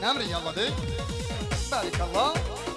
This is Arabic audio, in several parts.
نمري يلا دي بارك الله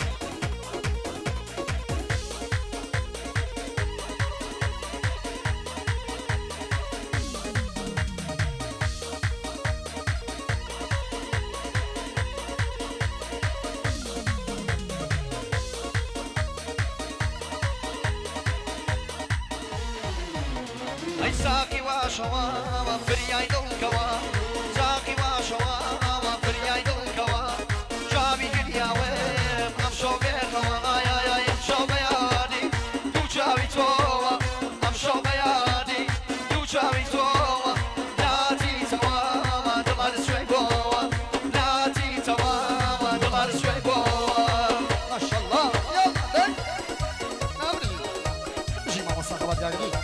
ساقي وشوا فرياي دلكوا ساقي وشوا فرياي دلكوا جابي دنيا وين امشو بيخوا يا امشو بيادي تو جابي توا امشو بيادي تو جابي توا ناتي توا دلار شوي بوا ناتي توا دلار شوي بوا ما شاء الله يلا دي نمري جي ماما صاحبات يا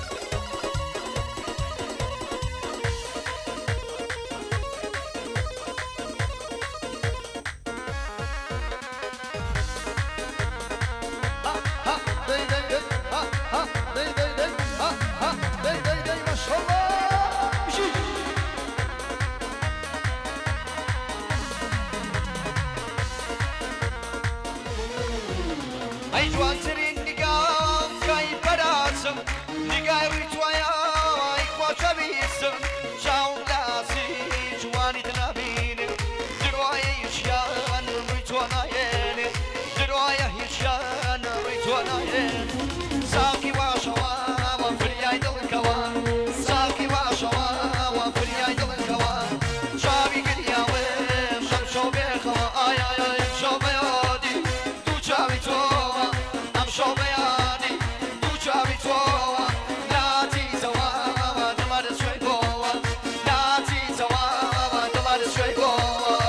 أي جوان ترين نقام كاي براسم نقاي ويتوايا ايكوا شبيسم شاون لاسي جواني تنابين دروايا يشيان ويتوانايين دروايا يشيان ويتوانايين ساقي واشوا وفرياي دلكوا ساقي واشوا وفرياي دلكوا شابي قليا وين شمشو بيخوا آي شو بيادي تو شابي توا امشو بيادي تو شابي توا ناتي توا دلار شوي بوا ناتي توا دلار شوي بوا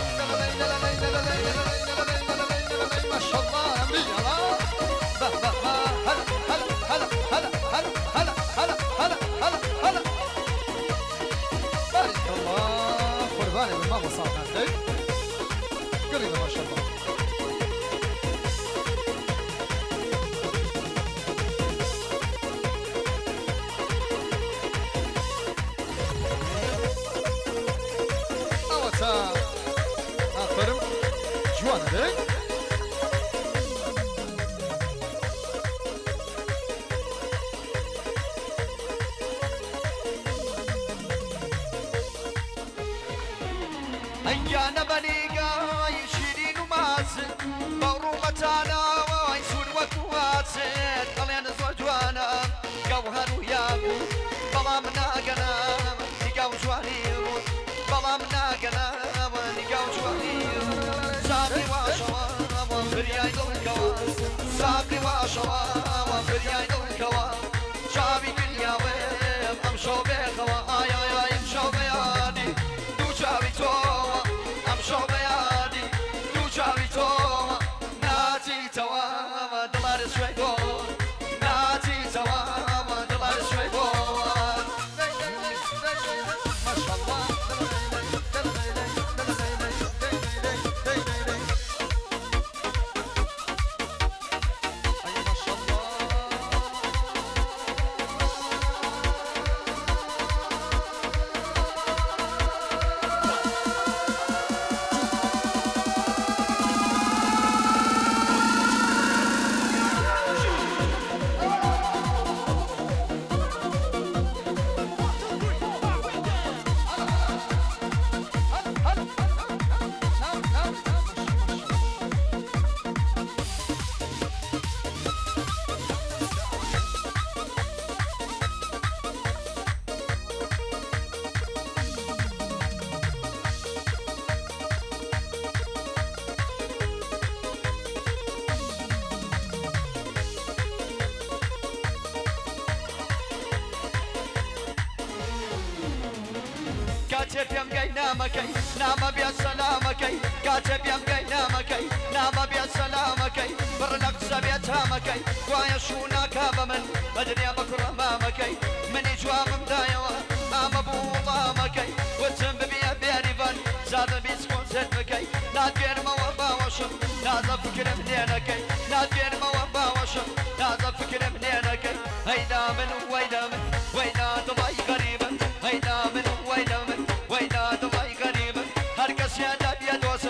ما شاء الله نمري هلا بارك الله قرباني من ماما صار عندك قريبة ما شاء الله أوتا أفرم جوانا ديك أيانا بنيقا يشيرين وماسن برومتانا ويسون وكواسن طلعنا زوجوانا قوهر وياقو بلا مناقنا نقاو جوانيرو بلا مناقنا نقاو جوانيرو ساقي واشوا وفرياي دلكوا ساقي واشوا وفرياي دلكوا شابي دنيا وين امشو بيخوا آي امشو بيادي تو شابي توا امشو بيادي تو شابي توا ناتي توا دلار شوي بوا ناتي توا دلار شوي بوا ما شاء الله أي ما شاء الله كاتب يم جاي نامكي نام بيا سلامكي كاتب يم جاي نامكي نام بيا سلامكي برلك سبيت هامكي ويا شونا كابمن بدري بكره مامكي من جواب مدايوا ام ابو ضامكي وتم بيا بيريفان زاد بيسكون ستمكي نادير ما وبا وشم نازا فكر منينكي نادير ما وبا وشم نازا فكر منينكي هيدا من ويدا من ويدا دبي قريبا هيدا من ويدا من ويدا دبي قريبا هركس يا دب يا دوس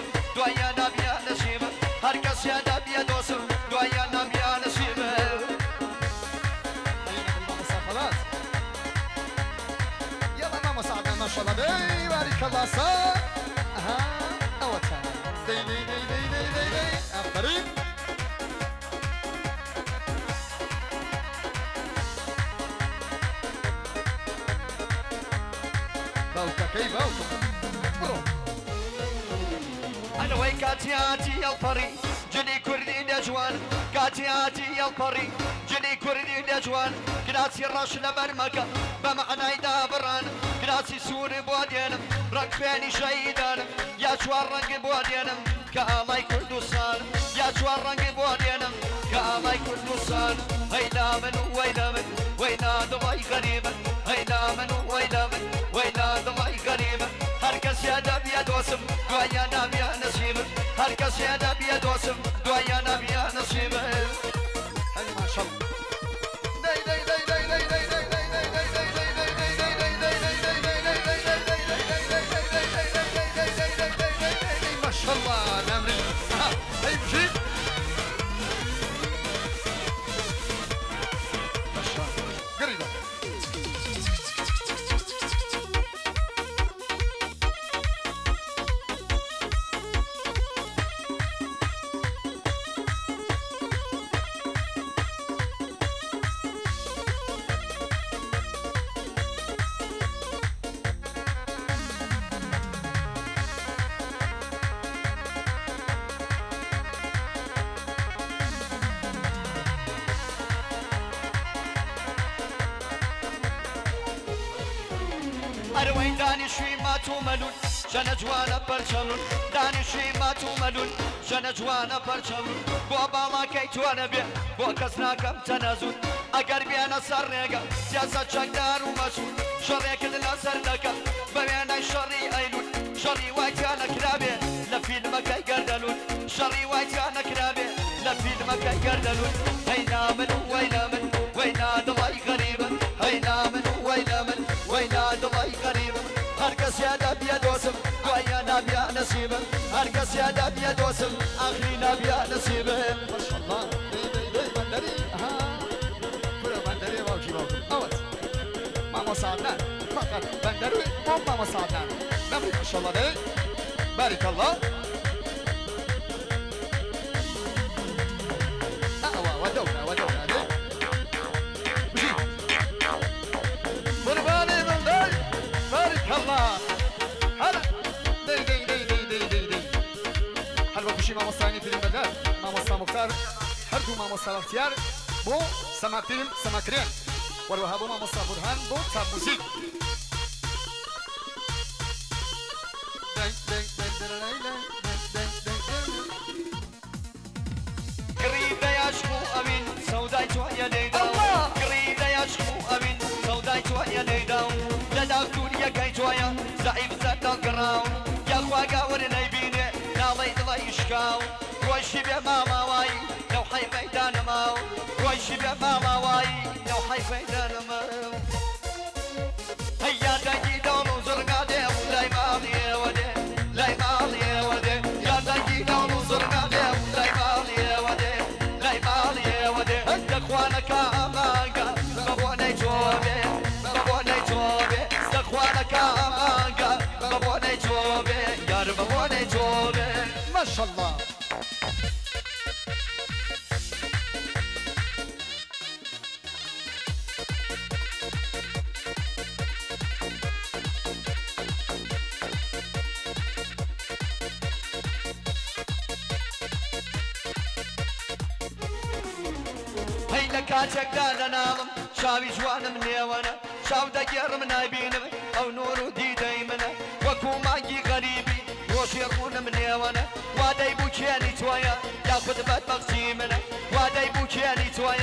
باوكەکەی باوکە بڕۆ ئەلەوەی کاتیاتی ئەڵپەڕی جنی کوردی نەجوان کاتیاتی ئەڵپەڕی جنی کوردی نەجوان گراسی ڕەش لە بەرمەکە بە مەعنای دابڕان گراسی سووری بۆ دێنم ڕەنگ خوێنی شەیدانم یا چوار ڕەنگی بۆ دێنم کە ئاڵای کوردستان یا چوار ڕەنگی بۆ دێنم کە ئاڵای کوردستان هەیلا من و وەیلا من وەیلا دڵی غەریبن هەیلا من و وەیلا من وەیلا دڵی غەریبن هەر کەسیا دەبیە دۆسم دوایە نابیە نەسیبم هەر کەسیا دەبیە دۆسم دوایە نابیە نەسیبم هەی ماشەڵڵا ماشەڵڵا نامرێ هەی بژی گەڕیدا ئەروەی دانیشوی مات و مەلول شەنە جوانە پەرچەلون دانیشوی مات و مەلول شەنە جوانە پەرچەلون بۆ باڵاکەی توانە بێ بۆ کەس ناکەم تەنەزون ئەگەر بێنە سەر ڕێگە سیاسە چەکدار و مەسوول شەڕێکت لەسەر دەکەم بە وێنەی شەڕی ئەیلول شەڕی وایتیان نەکرابێ لە فیلمەکەی گەردەلون شەڕی وایتیان نەکرابێ لە فیلمەکەی گەردەلون هەینا من و وەیلا من وەینا دڵی غەریبن هەینا من و وەیلا من وەینا دڵی غەریبن هەر کەسیا دەبیە دۆسم دوایە نابیە نەسیبم هەر کەسیا دەبیە دۆسم ئاخری نابیە نەسیبم ماشەڵڵا بەندەری برە بەندەری باوکی باوکم ئەوەت مامۆسادان فقط بەندەروی بۆ مامۆسادان نەبی ماشەڵڵا دێ باریکەڵڵا ودونا ودونا دي بجي قرباني من دي بارك الله هلا دي دي دي دي دي دي دي هل بكشي ما مصاني في المدار ما مصا مختار هردو ما مصا اختيار بو سماكرين سماكرين والوهابو ما مصا برهان بو تاب موسيق دي دي دي دي دي قريبة يا شمو أمين سوداي توهيا ليدا قريبة يا شمو أمين سوداي توهيا ليدا لدى دنيا كي توهيا زعيم زاد القراو يا خواقا ورني بيني نالي دلي يشكاو ويشي بيا ماما واي لو حي ميدان ماو ويشي بيا ماما واي لو حي ميدان ماو هيا دايجي دونو زرقا دي ولاي مالي ودي لاي مالي ودي يا دايجي دونو زرقا دي ولاي مالي ودي لاي مالي ودي دخوانك امانقا بابوني توبي بابوني توبي دخوانك امانقا بابوني توبي يا رب بابوني توبي ما شاء الله کاتێکدا لە ناڵم شاوی جوانم نێوەنە شاو دەگێڕم نابینم ئەو نور و دیدەی منە وەکو مانگی غەریبی ڕۆژی ڕوونم نێوەنە وادەی بوو کێنی تۆیە یاخود بەدبەختی منە وادەی بوو کێنی تۆیە